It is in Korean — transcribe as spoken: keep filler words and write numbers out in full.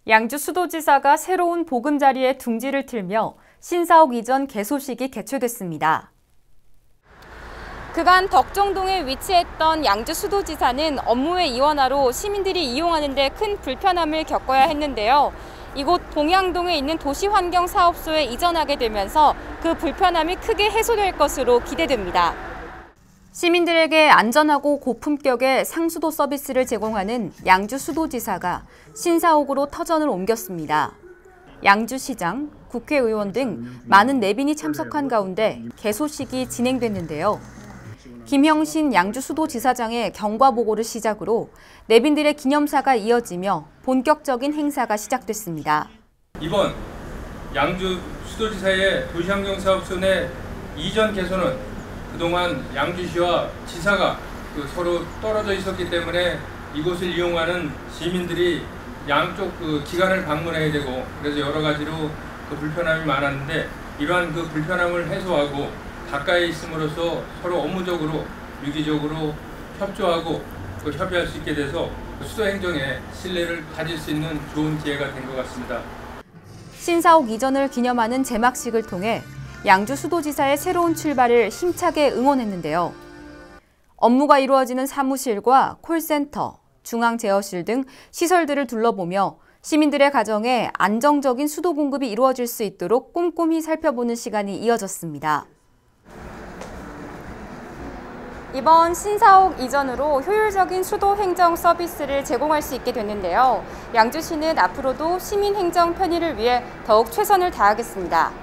양주 수도지사가 새로운 보금자리에 둥지를 틀며 신사옥 이전 개소식이 개최됐습니다. 그간 덕정동에 위치했던 양주 수도지사는 업무의 이원화로 시민들이 이용하는 데 큰 불편함을 겪어야 했는데요. 이곳 봉양동에 있는 도시환경사업소에 이전하게 되면서 그 불편함이 크게 해소될 것으로 기대됩니다. 시민들에게 안전하고 고품격의 상수도 서비스를 제공하는 양주수도지사가 신사옥으로 터전을 옮겼습니다. 양주시장, 국회의원 등 많은 내빈이 참석한 가운데 개소식이 진행됐는데요. 김형신 양주수도지사장의 경과보고를 시작으로 내빈들의 기념사가 이어지며 본격적인 행사가 시작됐습니다. 이번 양주수도지사의 도시환경사업소 내 이전 개소는 그동안 양주시와 지사가 그 서로 떨어져 있었기 때문에 이곳을 이용하는 시민들이 양쪽 그 기관을 방문해야 되고 그래서 여러 가지로 그 불편함이 많았는데 이러한 그 불편함을 해소하고 가까이 있음으로써 서로 업무적으로 유기적으로 협조하고 또 협의할 수 있게 돼서 수도 행정에 신뢰를 가질 수 있는 좋은 기회가 된 것 같습니다. 신사옥 이전을 기념하는 제막식을 통해 양주 수도지사의 새로운 출발을 힘차게 응원했는데요. 업무가 이루어지는 사무실과 콜센터, 중앙제어실 등 시설들을 둘러보며 시민들의 가정에 안정적인 수도 공급이 이루어질 수 있도록 꼼꼼히 살펴보는 시간이 이어졌습니다. 이번 신사옥 이전으로 효율적인 수도 행정 서비스를 제공할 수 있게 됐는데요. 양주시는 앞으로도 시민 행정 편의를 위해 더욱 최선을 다하겠습니다.